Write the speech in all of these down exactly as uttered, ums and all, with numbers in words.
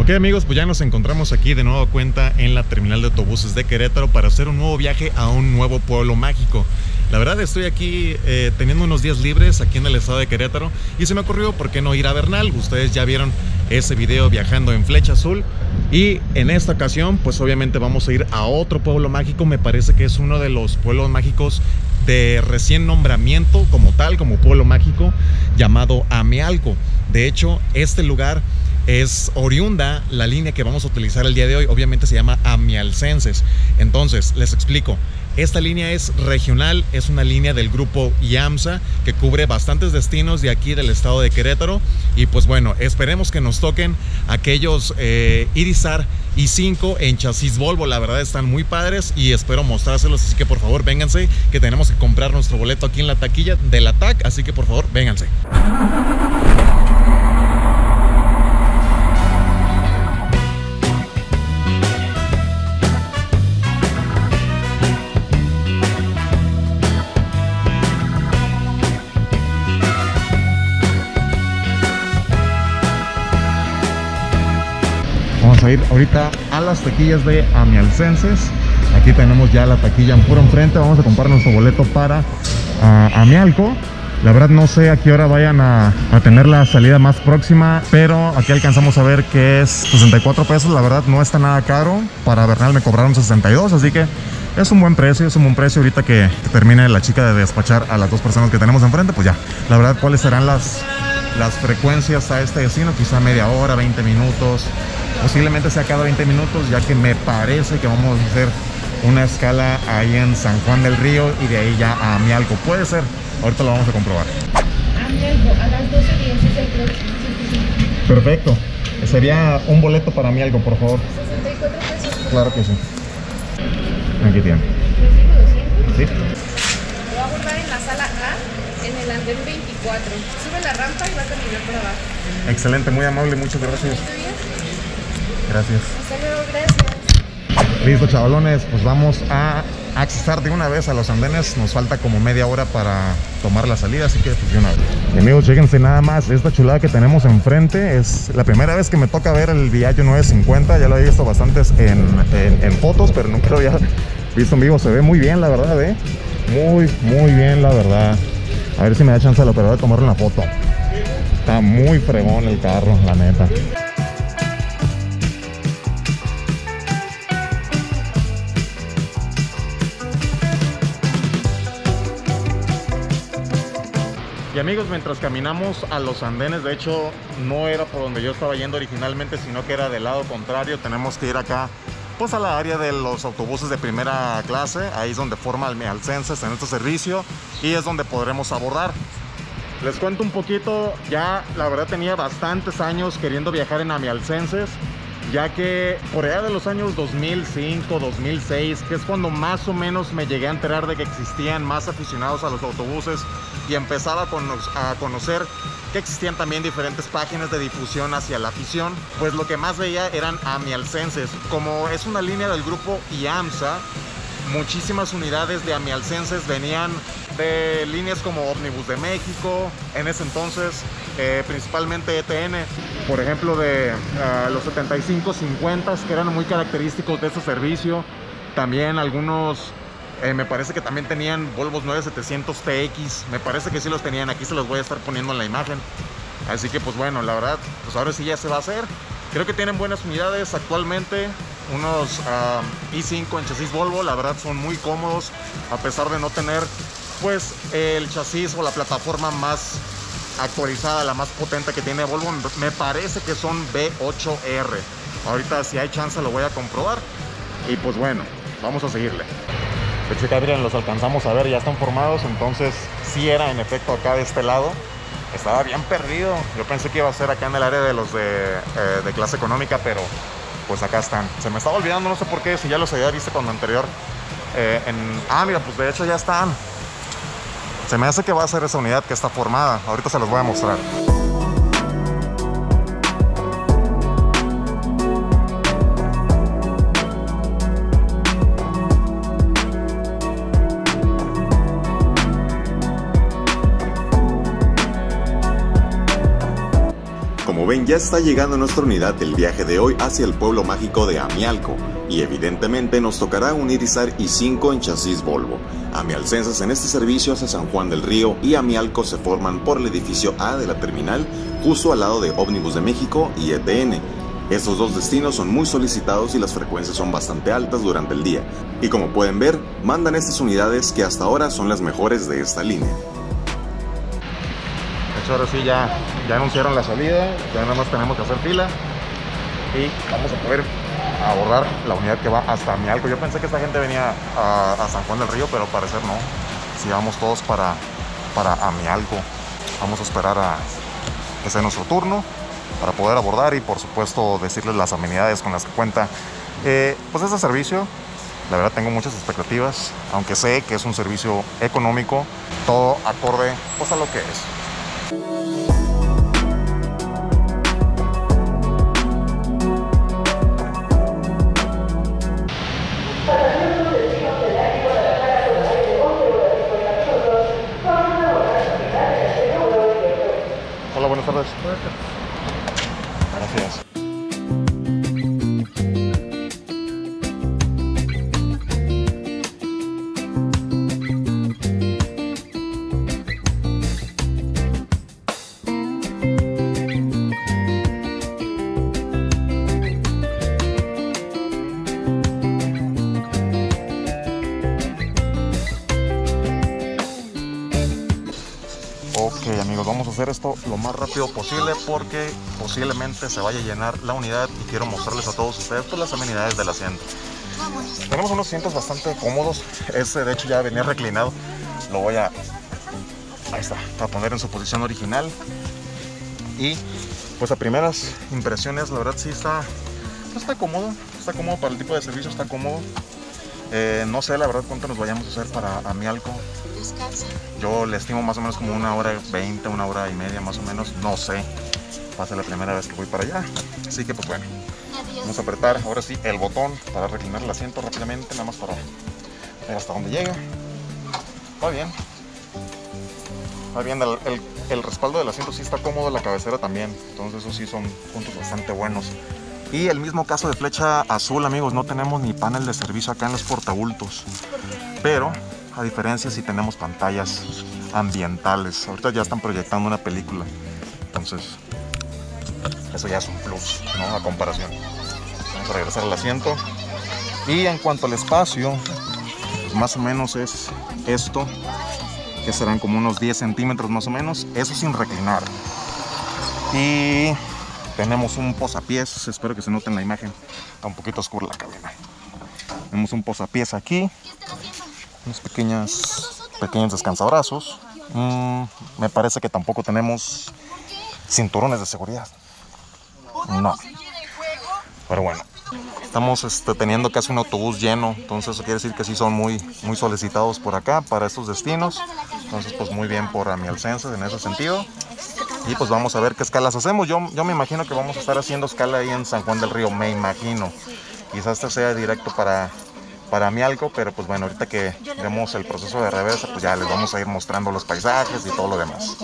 Ok amigos, pues ya nos encontramos aquí de nueva cuenta en la terminal de autobuses de Querétaro para hacer un nuevo viaje a un nuevo pueblo mágico. La verdad estoy aquí eh, teniendo unos días libres aquí en el estado de Querétaro y se me ocurrió por qué no ir a Bernal. Ustedes ya vieron ese video viajando en Flecha Azul y en esta ocasión pues obviamente vamos a ir a otro pueblo mágico. Me parece que es uno de los pueblos mágicos de recién nombramiento como tal, como pueblo mágico, llamado Amealco. De hecho, este lugar es oriunda la línea que vamos a utilizar el día de hoy. Obviamente se llama Amialcenses. Entonces, les explico. Esta línea es regional, es una línea del grupo IAMSA que cubre bastantes destinos de aquí del estado de Querétaro. Y pues bueno, esperemos que nos toquen aquellos eh, Irizar i cinco en chasis Volvo. La verdad están muy padres y espero mostrárselos. Así que por favor, vénganse, que tenemos que comprar nuestro boleto aquí en la taquilla de la T A C. Así que por favor, vénganse. Vamos a ir ahorita a las taquillas de Amialcenses. Aquí tenemos ya la taquilla en puro enfrente. Vamos a comprar nuestro boleto para uh, Amealco. La verdad no sé a qué hora vayan a, a tener la salida más próxima, pero aquí alcanzamos a ver que es sesenta y cuatro pesos. La verdad no está nada caro. Para Bernal me cobraron sesenta y dos, así que es un buen precio, es un buen precio. Ahorita que, que termine la chica de despachar a las dos personas que tenemos enfrente, pues ya. La verdad, ¿cuáles serán las, las frecuencias a este destino? Quizá media hora, veinte minutos. Posiblemente sea cada veinte minutos, ya que me parece que vamos a hacer una escala ahí en San Juan del Río y de ahí ya a Amealco. Puede ser, ahorita lo vamos a comprobar. Amealco, a las doce diez es el próximo. Perfecto. Sería un boleto para Amealco, por favor. sesenta y cuatro pesos. Claro que sí. Aquí tiene. ¿Recibo doscientos? Sí. Lo va a abordar en la sala A, en el andén veinticuatro. Sube la rampa y va a caminar por abajo. Excelente, muy amable, muchas gracias. Gracias. Hasta luego, gracias. Listo, chavalones, pues vamos a accesar de una vez a los andenes. Nos falta como media hora para tomar la salida, así que pues de una vez. Y amigos, chéquense nada más esta chulada que tenemos enfrente. Es la primera vez que me toca ver el Viallo nueve cincuenta. Ya lo he visto bastantes en, en, en fotos, pero nunca lo había visto en vivo. Se ve muy bien, la verdad, ¿eh? Muy, muy bien, la verdad. A ver si me da chance al operador de tomarle una foto. Está muy fregón el carro, la neta. Y amigos, mientras caminamos a los andenes, de hecho no era por donde yo estaba yendo originalmente, sino que era del lado contrario. Tenemos que ir acá pues a la área de los autobuses de primera clase. Ahí es donde forma Amialcenses en este servicio y es donde podremos abordar. Les cuento un poquito, ya la verdad tenía bastantes años queriendo viajar en Amialcenses, ya que por allá de los años dos mil cinco, dos mil seis, que es cuando más o menos me llegué a enterar de que existían más aficionados a los autobuses y empezaba a, cono a conocer que existían también diferentes páginas de difusión hacia la afición, pues lo que más veía eran Amialcenses. Como es una línea del grupo IAMSA, muchísimas unidades de Amialcenses venían de líneas como Ómnibus de México, en ese entonces eh, principalmente E T N, por ejemplo de uh, los setenta y cinco cincuenta, que eran muy característicos de ese servicio. También algunos, eh, me parece que también tenían Volvos nueve setecientos T X, me parece que sí los tenían. Aquí se los voy a estar poniendo en la imagen. Así que pues bueno, la verdad, pues ahora sí ya se va a hacer. Creo que tienen buenas unidades actualmente, unos uh, i cinco en chasis Volvo. La verdad son muy cómodos, a pesar de no tener pues el chasis o la plataforma más actualizada, la más potente que tiene Volvo. Me parece que son V ocho R. Ahorita si hay chance lo voy a comprobar. Y pues bueno, vamos a seguirle. De hecho, miren, los alcanzamos a ver, ya están formados. Entonces sí era en efecto acá de este lado. Estaba bien perdido. Yo pensé que iba a ser acá en el área de los de, eh, de clase económica, pero pues acá están. Se me estaba olvidando, no sé por qué, si ya los había visto cuando anterior. Eh, en... Ah, mira, pues de hecho ya están. Se me hace que va a ser esa unidad que está formada. Ahorita se los voy a mostrar. Como ven, Bien, ya está llegando nuestra unidad del viaje de hoy hacia el pueblo mágico de Amialco, y evidentemente nos tocará unir Izar y cinco en chasis Volvo. Amialcenses en este servicio hacia San Juan del Río y Amialco se forman por el edificio A de la terminal, justo al lado de Ómnibus de México y E T N. Estos dos destinos son muy solicitados y las frecuencias son bastante altas durante el día, y como pueden ver, mandan estas unidades que hasta ahora son las mejores de esta línea. Ahora sí ya, ya anunciaron la salida, ya nada más tenemos que hacer fila y vamos a poder abordar la unidad que va hasta Amialco. Yo pensé que esta gente venía a, a San Juan del Río, pero al parecer no. Si vamos todos para, para Amialco, vamos a esperar a que sea nuestro turno para poder abordar y por supuesto decirles las amenidades con las que cuenta eh, pues este servicio. La verdad tengo muchas expectativas, aunque sé que es un servicio económico, todo acorde pues a lo que es. Hola, buenas tardes. Gracias. Ok amigos, vamos a hacer esto lo más rápido posible porque posiblemente se vaya a llenar la unidad y quiero mostrarles a todos ustedes pues, las amenidades del asiento. Tenemos unos asientos bastante cómodos, este de hecho ya venía reclinado, lo voy a, ahí está, a poner en su posición original y pues a primeras impresiones la verdad sí está, está cómodo, está cómodo para el tipo de servicio, está cómodo. Eh, no sé la verdad cuánto nos vayamos a hacer para Amialco. Yo le estimo más o menos como una hora veinte, una hora y media más o menos, no sé. Va a ser la primera vez que voy para allá. Así que pues bueno, vamos a apretar ahora sí el botón para reclinar el asiento rápidamente, nada más para ver hasta dónde llega. Va bien. Va bien, el, el, el respaldo del asiento sí está cómodo, la cabecera también. Entonces esos sí son puntos bastante buenos. Y el mismo caso de flecha azul amigos, no tenemos ni panel de servicio acá en los portabultos. Pero a diferencia si tenemos pantallas ambientales, ahorita ya están proyectando una película, entonces eso ya es un plus, ¿no? A comparación. Vamos a regresar al asiento y en cuanto al espacio, pues más o menos es esto, que serán como unos diez centímetros más o menos, eso sin reclinar. Y tenemos un posapiés, espero que se note en la imagen, está un poquito oscura la cabina. Tenemos un posapiés aquí, unos pequeños, pequeños descansabrazos. Mm, me parece que tampoco tenemos cinturones de seguridad. No. Pero bueno, estamos este, teniendo casi un autobús lleno. Entonces eso quiere decir que sí son muy, muy solicitados por acá para estos destinos. Entonces pues muy bien por Amialcenses en ese sentido. Y pues vamos a ver qué escalas hacemos. Yo, yo me imagino que vamos a estar haciendo escala ahí en San Juan del Río. Me imagino. Quizás este sea directo para... para Amialco, pero pues bueno, ahorita que vemos el proceso de reversa, pues ya les vamos a ir mostrando los paisajes y todo lo demás.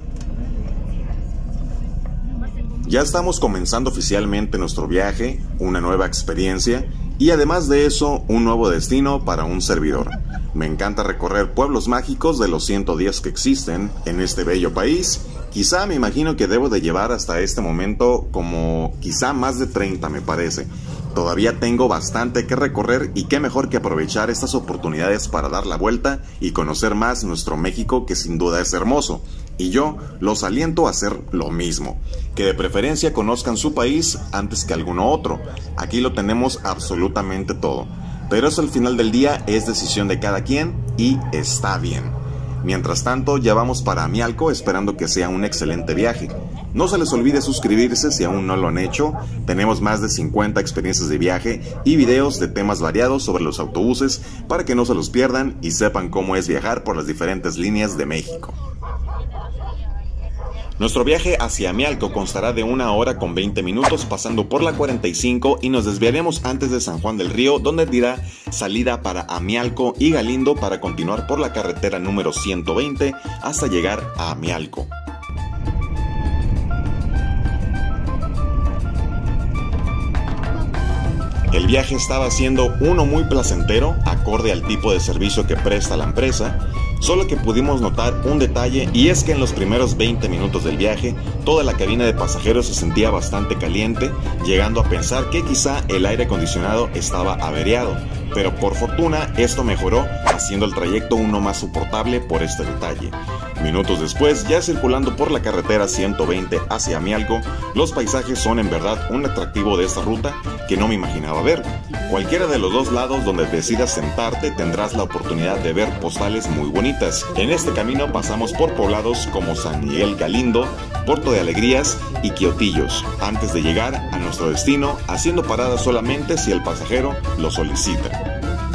Ya estamos comenzando oficialmente nuestro viaje, una nueva experiencia y además de eso, un nuevo destino para un servidor. Me encanta recorrer pueblos mágicos de los ciento diez que existen en este bello país. Quizá me imagino que debo de llevar hasta este momento como quizá más de treinta me parece. Todavía tengo bastante que recorrer y qué mejor que aprovechar estas oportunidades para dar la vuelta y conocer más nuestro México, que sin duda es hermoso. Y yo los aliento a hacer lo mismo, que de preferencia conozcan su país antes que alguno otro. Aquí lo tenemos absolutamente todo, pero eso al final del día es decisión de cada quien y está bien. Mientras tanto, ya vamos para Amialco esperando que sea un excelente viaje. No se les olvide suscribirse si aún no lo han hecho. Tenemos más de cincuenta experiencias de viaje y videos de temas variados sobre los autobuses para que no se los pierdan y sepan cómo es viajar por las diferentes líneas de México. Nuestro viaje hacia Amialco constará de una hora con veinte minutos pasando por la cuarenta y cinco y nos desviaremos antes de San Juan del Río, donde dirá salida para Amialco y Galindo para continuar por la carretera número ciento veinte hasta llegar a Amialco. El viaje estaba siendo uno muy placentero, acorde al tipo de servicio que presta la empresa, solo que pudimos notar un detalle, y es que en los primeros veinte minutos del viaje, toda la cabina de pasajeros se sentía bastante caliente, llegando a pensar que quizá el aire acondicionado estaba averiado, pero por fortuna esto mejoró, haciendo el trayecto uno más soportable por este detalle. Minutos después, ya circulando por la carretera ciento veinte hacia Amialco, los paisajes son en verdad un atractivo de esta ruta que no me imaginaba ver. Cualquiera de los dos lados donde decidas sentarte tendrás la oportunidad de ver postales muy bonitas. En este camino pasamos por poblados como San Miguel Galindo, Puerto de Alegrías y Quiotillos, antes de llegar a nuestro destino, haciendo paradas solamente si el pasajero lo solicita.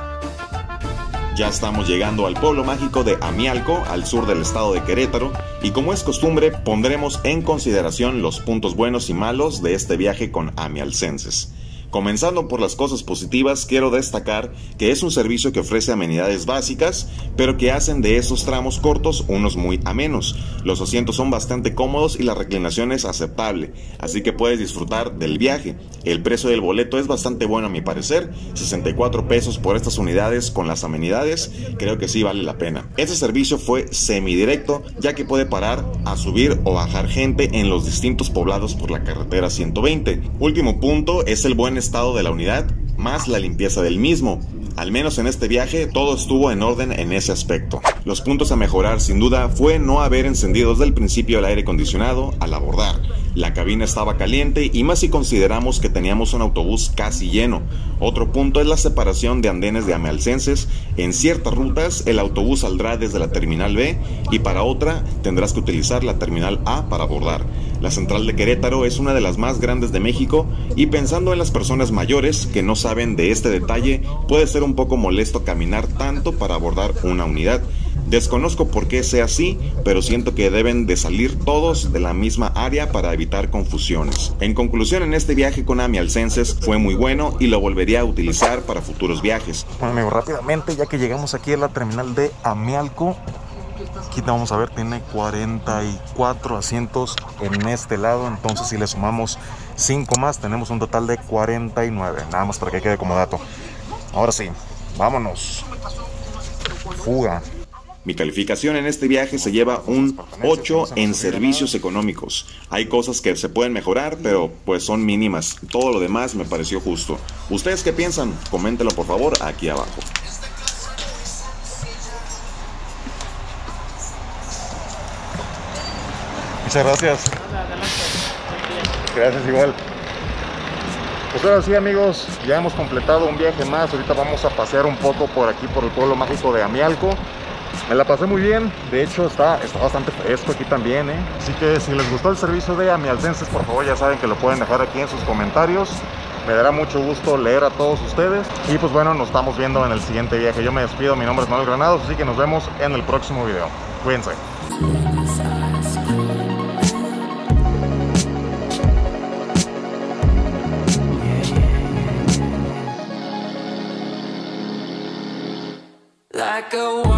Ya estamos llegando al pueblo mágico de Amialco, al sur del estado de Querétaro, y como es costumbre, pondremos en consideración los puntos buenos y malos de este viaje con amialcenses. Comenzando por las cosas positivas, quiero destacar que es un servicio que ofrece amenidades básicas, pero que hacen de esos tramos cortos unos muy amenos. Los asientos son bastante cómodos y la reclinación es aceptable, así que puedes disfrutar del viaje. El precio del boleto es bastante bueno a mi parecer, sesenta y cuatro pesos por estas unidades con las amenidades, creo que sí vale la pena. Este servicio fue semidirecto, ya que puede parar a subir o bajar gente en los distintos poblados por la carretera ciento veinte. Último punto es el buen estado de la unidad, más la limpieza del mismo. Al menos en este viaje todo estuvo en orden en ese aspecto. Los puntos a mejorar sin duda fue no haber encendido desde el principio el aire acondicionado al abordar. La cabina estaba caliente y más si consideramos que teníamos un autobús casi lleno. Otro punto es la separación de andenes de amialcenses. En ciertas rutas el autobús saldrá desde la terminal B y para otra tendrás que utilizar la terminal A para abordar. La central de Querétaro es una de las más grandes de México y pensando en las personas mayores que no saben de este detalle, puede ser un poco molesto caminar tanto para abordar una unidad. Desconozco por qué sea así, pero siento que deben de salir todos de la misma área para evitar confusiones. En conclusión, en este viaje con amialcenses fue muy bueno y lo volvería a utilizar para futuros viajes. Bueno amigos, rápidamente ya que llegamos aquí a la terminal de Amialco, aquí vamos a ver, tiene cuarenta y cuatro asientos en este lado, entonces si le sumamos cinco más tenemos un total de cuarenta y nueve, nada más para que quede como dato. Ahora sí, vámonos. Fuga. Mi calificación en este viaje se lleva un ocho en servicios económicos. Hay cosas que se pueden mejorar, pero pues son mínimas. Todo lo demás me pareció justo. ¿Ustedes qué piensan? Coméntenlo por favor aquí abajo. Muchas gracias. Gracias igual. Pues ahora sí amigos, ya hemos completado un viaje más. Ahorita vamos a pasear un poco por aquí, por el pueblo mágico de Amialco. Me la pasé muy bien, de hecho está, está bastante fresco aquí también, ¿eh? Así que si les gustó el servicio de amialcenses, por favor ya saben que lo pueden dejar aquí en sus comentarios. Me dará mucho gusto leer a todos ustedes. Y pues bueno, nos estamos viendo en el siguiente viaje. Yo me despido, mi nombre es Manuel Granados, así que nos vemos en el próximo video. Cuídense. Like a